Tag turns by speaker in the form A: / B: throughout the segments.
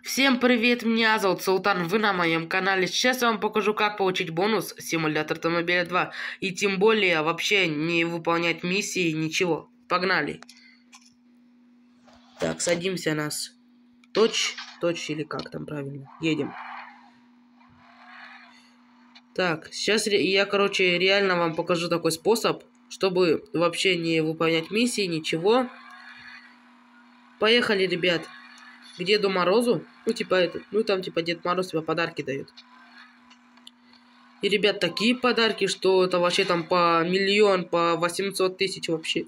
A: Всем привет, меня зовут Султан, вы на моем канале. Сейчас я вам покажу, как получить бонус симулятор автомобиля 2. И тем более вообще не выполнять миссии, ничего. Погнали. Так, садимся нас. Точь или как там правильно. Едем. Так, сейчас я, реально вам покажу такой способ, чтобы вообще не выполнять миссии, ничего. Поехали, ребят. К Деду Морозу. Там Дед Мороз тебе подарки дает. И, ребят, такие подарки, что это вообще там по миллион, по 800 тысяч вообще.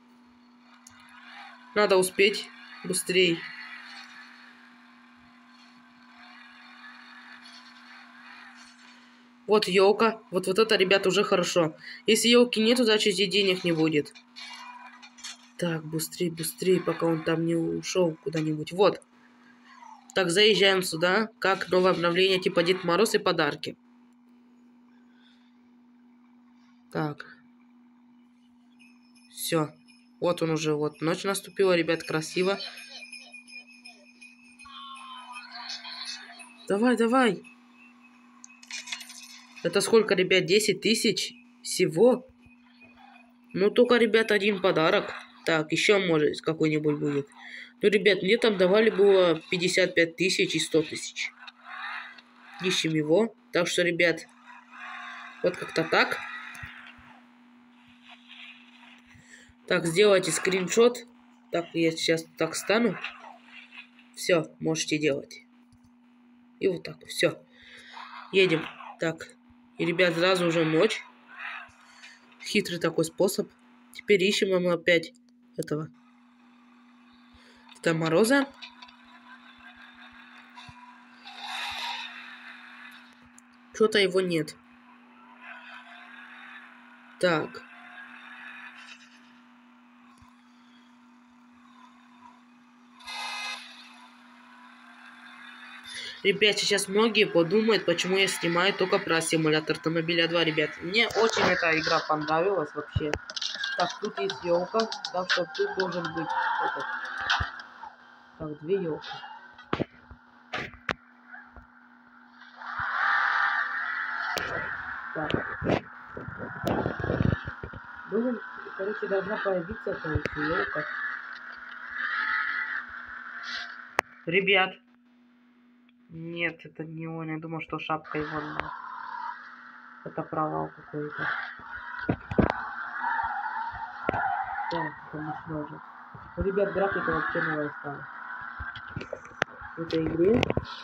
A: Надо успеть быстрее. Вот елка. Вот это, ребят, уже хорошо. Если елки нету, значит и денег не будет. Так, быстрее, пока он там не ушел куда-нибудь. Вот. Так, заезжаем сюда. Как новое обновление типа Дед Мороз и подарки. Так. Все. Вот он уже. Вот ночь наступила, ребят, красиво. Давай. Это сколько, ребят? 10 тысяч всего? Ну, только, ребят, один подарок. Так, еще, может, какой-нибудь будет. Ну, ребят, мне там давали было 55 тысяч и 100 тысяч. Ищем его. Так что, ребят, вот как-то так. Так, сделайте скриншот. Так, я сейчас так стану. Все, можете делать. И вот так, все. Едем. Так, и, ребят, сразу уже ночь. Хитрый такой способ. Теперь ищем мы опять этого Деда Мороза. Что-то его нет. Так. Ребят, сейчас многие подумают, почему я снимаю только про симулятор автомобиля 2, ребят. Мне очень эта игра понравилась вообще. Так, тут есть елка, так что тут должен быть этот. Так, 2 елки. Так. Должна появиться елка. Ребят. Нет, это не он. Я думал, что шапка его. Это провал какой-то. Так, это не же. Ну, ребят, графика вообще новая стала. В этой игре.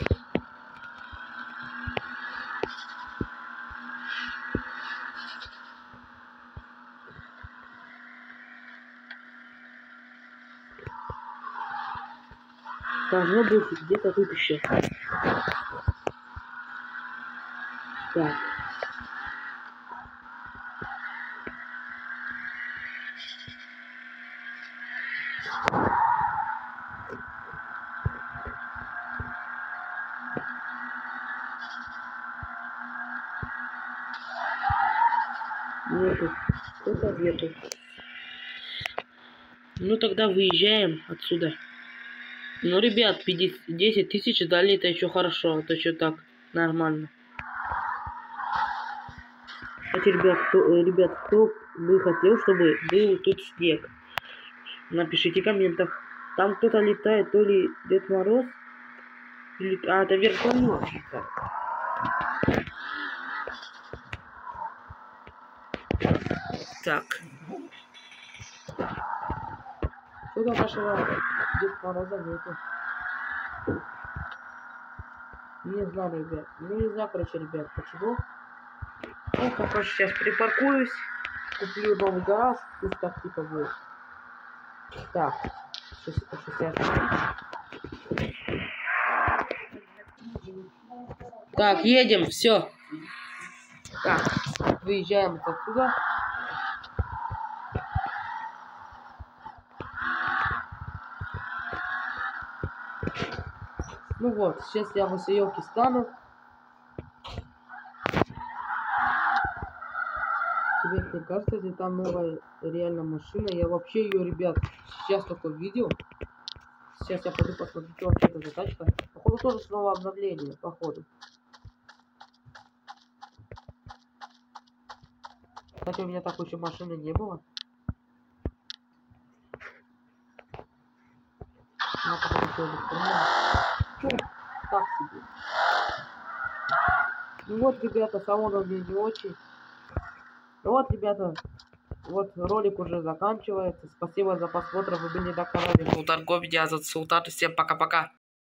A: Должно быть где-то тут еще. Так. Нету. Кто-то нету. Ну тогда выезжаем отсюда. Ну, ребят, 10 тысяч дали, это еще хорошо. Это еще так, нормально. Кстати, ребят, кто бы хотел, чтобы был тут снег? Напишите в комментах. Там кто-то летает, то ли Дед Мороз, или... А, это вертолет. Так. Что-то нашего Дед Мороза нету. Не знаю, ребят. Ну, не знаю, ребят, почему. Ну, пока сейчас припаркуюсь, куплю новый гараж, пусть так типа будет. Так, 60. Так, едем, все. Так, выезжаем отсюда. Ну вот, сейчас я возле елки стану. Тебе не кажется, если там новая реально машина? Я вообще ее, ребят, сейчас только видел. Сейчас я пойду посмотрю, что вообще это за тачка. Походу тоже снова обновление, походу. Кстати, у меня такой еще машины не было. Она, походу, все электронная. Чё? Так себе. Ну вот, ребята, салон у меня не очень. Ну вот, ребята, вот ролик уже заканчивается. Спасибо за просмотр. Вы были на канале Султан Го. Меня зовут Султан. Всем пока-пока.